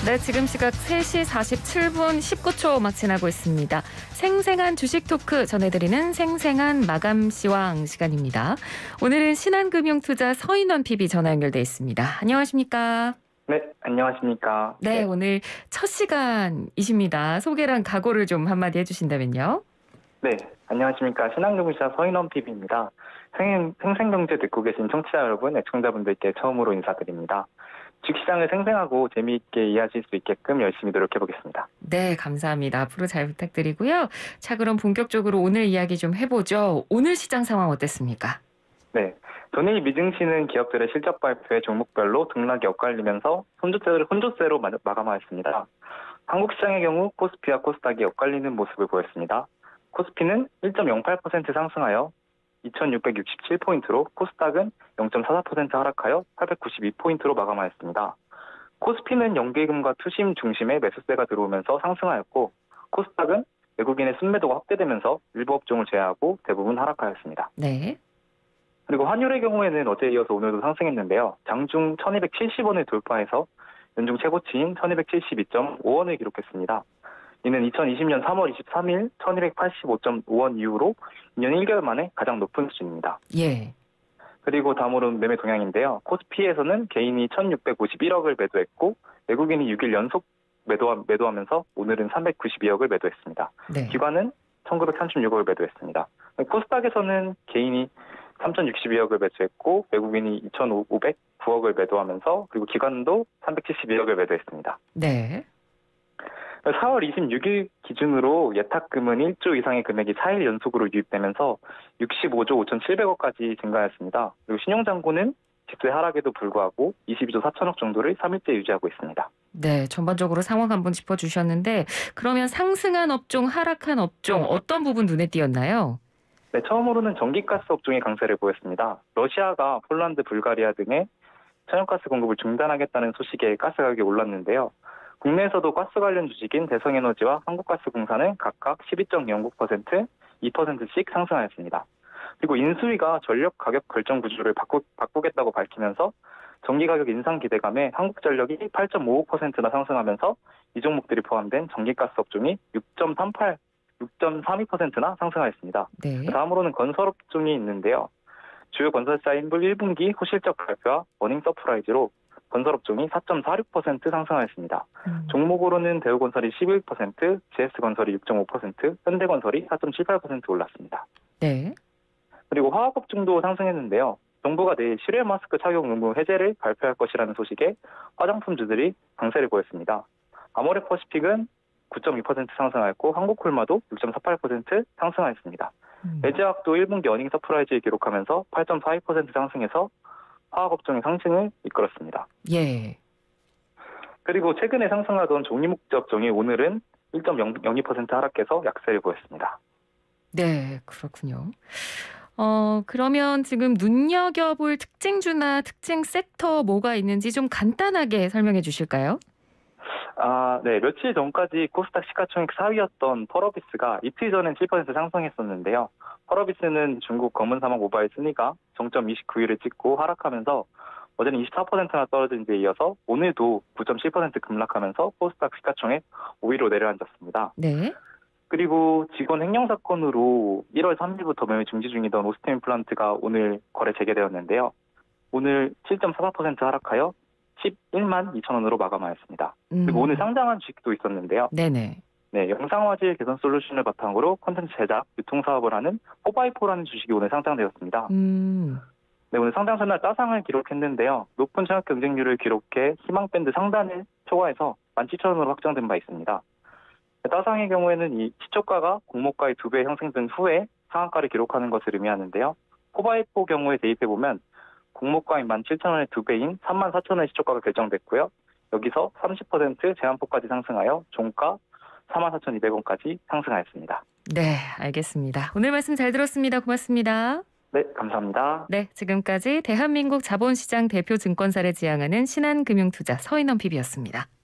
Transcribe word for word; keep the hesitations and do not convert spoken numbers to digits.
네, 지금 시각 세 시 사십칠 분 십구 초 막 지나고 있습니다. 생생한 주식 토크 전해드리는 생생한 마감시황 시간입니다. 오늘은 신한금융투자 서인원 피비 전화 연결돼 있습니다. 안녕하십니까? 네, 안녕하십니까? 네, 네, 오늘 첫 시간이십니다. 소개랑 각오를 좀 한마디 해주신다면요. 네, 안녕하십니까? 신한금융투자 서인원 피비입니다. 생, 생생경제 듣고 계신 청취자 여러분, 애청자분들께 처음으로 인사드립니다. 주식시장을 생생하고 재미있게 이해하실 수 있게끔 열심히 노력해보겠습니다. 네, 감사합니다. 앞으로 잘 부탁드리고요. 자, 그럼 본격적으로 오늘 이야기 좀 해보죠. 오늘 시장 상황 어땠습니까? 네, 전일 미증시는 기업들의 실적 발표에 종목별로 등락이 엇갈리면서 혼조세로, 혼조세로 마감하였습니다. 한국 시장의 경우 코스피와 코스닥이 엇갈리는 모습을 보였습니다. 코스피는 일 점 영팔 퍼센트 상승하여 이천육백육십칠 포인트로 코스닥은 영 점 사사 퍼센트 하락하여 팔백구십이 포인트로 마감하였습니다. 코스피는 연기금과 투심 중심의 매수세가 들어오면서 상승하였고 코스닥은 외국인의 순매도가 확대되면서 일부 업종을 제외하고 대부분 하락하였습니다. 네. 그리고 환율의 경우에는 어제에 이어서 오늘도 상승했는데요. 장중 천이백칠십 원을 돌파해서 연중 최고치인 천이백칠십이 점 오 원을 기록했습니다. 이는 이천이십 년 삼월 이십삼일 천이백팔십오 점 오 원 이후로 이 년 일 개월 만에 가장 높은 수준입니다. 예. 그리고 다음으로는 매매 동향인데요. 코스피에서는 개인이 천육백오십일억을 매도했고 외국인이 육 일 연속 매도하, 매도하면서 오늘은 삼백구십이억을 매도했습니다. 네. 기관은 천구백삼십육억을 매도했습니다. 코스닥에서는 개인이 삼천육십이억을 매수했고 외국인이 이천오백구억을 매도하면서 그리고 기관도 삼백칠십이억을 매도했습니다. 네. 사월 이십육일 기준으로 예탁금은 일조 이상의 금액이 사 일 연속으로 유입되면서 육십오조 오천칠백억까지 증가했습니다. 그리고 신용잔고는 지수의 하락에도 불구하고 이십이조 사천억 정도를 삼 일째 유지하고 있습니다. 네, 전반적으로 상황 한번 짚어주셨는데 그러면 상승한 업종, 하락한 업종 어떤 부분 눈에 띄었나요? 네, 처음으로는 전기가스 업종이 강세를 보였습니다. 러시아가 폴란드, 불가리아 등에 천연가스 공급을 중단하겠다는 소식에 가스 가격이 올랐는데요. 국내에서도 가스 관련 주식인 대성에너지와 한국가스공사는 각각 십이 점 영구 퍼센트, 이 퍼센트씩 상승하였습니다. 그리고 인수위가 전력 가격 결정 구조를 바꾸, 바꾸겠다고 밝히면서 전기 가격 인상 기대감에 한국전력이 팔 점 오오 퍼센트나 상승하면서 이 종목들이 포함된 전기가스 업종이 육 점 삼팔, 육 점 삼이 퍼센트나 상승하였습니다. 네. 다음으로는 건설 업종이 있는데요. 주요 건설사인 일 분기 호실적 발표와 어닝 서프라이즈로 건설업종이 사 점 사육 퍼센트 상승하였습니다. 음. 종목으로는 대우건설이 십일 퍼센트, 지에스건설이 육 점 오 퍼센트, 현대건설이 사 점 칠팔 퍼센트 올랐습니다. 네. 그리고 화학업종도 상승했는데요. 정부가 내일 실외 마스크 착용 의무 해제를 발표할 것이라는 소식에 화장품주들이 강세를 보였습니다. 아모레퍼시픽은 구 점 이 퍼센트 상승하였고 한국콜마도 육 점 사팔 퍼센트 상승하였습니다. 음. 에즈학도 일 분기 어닝 서프라이즈를 기록하면서 팔 점 사이 퍼센트 상승해서 화학업종의 상승을 이끌었습니다. 예. 그리고 최근에 상승하던 종이목재업종이 오늘은 일 점 영이 퍼센트 하락해서 약세를 보였습니다. 네, 그렇군요. 어, 그러면 지금 눈여겨볼 특징주나 특징 섹터 뭐가 있는지 좀 간단하게 설명해 주실까요? 아, 네. 며칠 전까지 코스닥 시가총액 사 위였던 펄어비스가 이틀 전엔 칠 퍼센트 상승했었는데요. 펄어비스는 중국 검은사막 모바일 순위가 정점 이십구 위를 찍고 하락하면서 어제는 이십사 퍼센트나 떨어진 데에 이어서 오늘도 구 점 칠 퍼센트 급락하면서 코스닥 시가총액 오 위로 내려앉았습니다. 네. 그리고 직원 횡령 사건으로 일월 삼일부터 매매 중지 중이던 오스템임플란트가 오늘 거래 재개되었는데요. 오늘 칠 점 사사 퍼센트 하락하여 십일만 이천 원으로 마감하였습니다. 음. 그리고 오늘 상장한 주식도 있었는데요. 네네. 네, 영상화질 개선 솔루션을 바탕으로 콘텐츠 제작, 유통 사업을 하는 포바이포라는 주식이 오늘 상장되었습니다. 음. 네, 오늘 상장 전날 따상을 기록했는데요. 높은 청약 경쟁률을 기록해 희망밴드 상단을 초과해서 만 칠천 원으로 확정된 바 있습니다. 따상의 경우에는 이 시초가가 공모가의 두 배 형성된 후에 상한가를 기록하는 것을 의미하는데요. 포바이포 경우에 대입해보면 공모가인 만 칠천 원의 두 배인 삼만 사천 원의 시초가가 결정됐고요. 여기서 삼십 퍼센트 제한폭까지 상승하여 종가 사만 사천이백 원까지 상승하였습니다. 네, 알겠습니다. 오늘 말씀 잘 들었습니다. 고맙습니다. 네, 감사합니다. 네, 지금까지 대한민국 자본시장 대표 증권사를 지향하는 신한금융투자 서인원 피비였습니다.